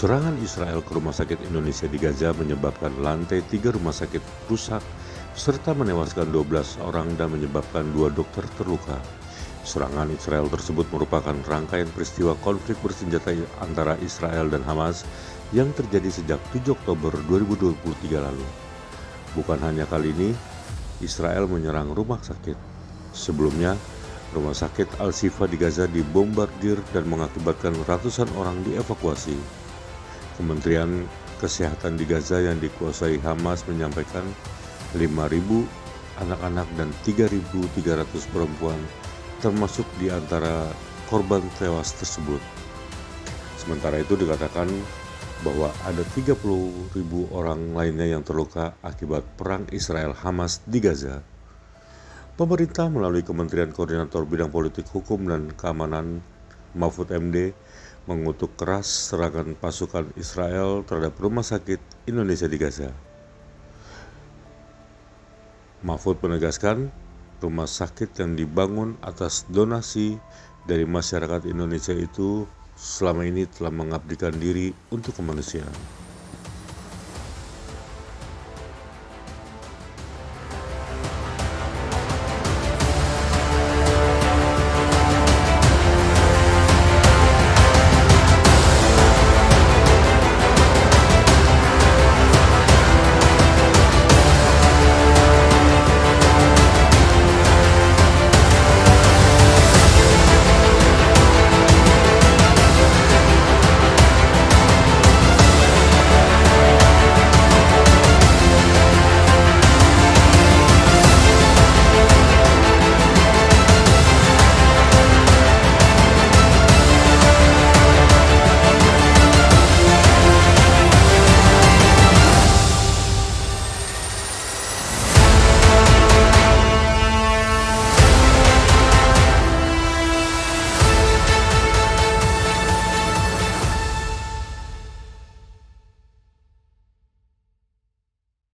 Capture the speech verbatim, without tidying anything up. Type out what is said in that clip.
Serangan Israel ke rumah sakit Indonesia di Gaza menyebabkan lantai tiga rumah sakit rusak serta menewaskan dua belas orang dan menyebabkan dua dokter terluka. Serangan Israel tersebut merupakan rangkaian peristiwa konflik bersenjata antara Israel dan Hamas yang terjadi sejak tujuh Oktober dua ribu dua puluh tiga lalu. Bukan hanya kali ini, Israel menyerang rumah sakit. Sebelumnya, rumah sakit Al-Shifa di Gaza dibombardir dan mengakibatkan ratusan orang dievakuasi. Kementerian Kesehatan di Gaza yang dikuasai Hamas menyampaikan lima ribu anak-anak dan tiga ribu tiga ratus perempuan termasuk di antara korban tewas tersebut. Sementara itu dikatakan bahwa ada tiga puluh ribu orang lainnya yang terluka akibat perang Israel-Hamas di Gaza. Pemerintah melalui Kementerian Koordinator Bidang Politik Hukum dan Keamanan Mahfud M D mengutuk keras serangan pasukan Israel terhadap rumah sakit Indonesia di Gaza. Mahfud menegaskan, rumah sakit yang dibangun atas donasi dari masyarakat Indonesia itu selama ini telah mengabdikan diri untuk kemanusiaan.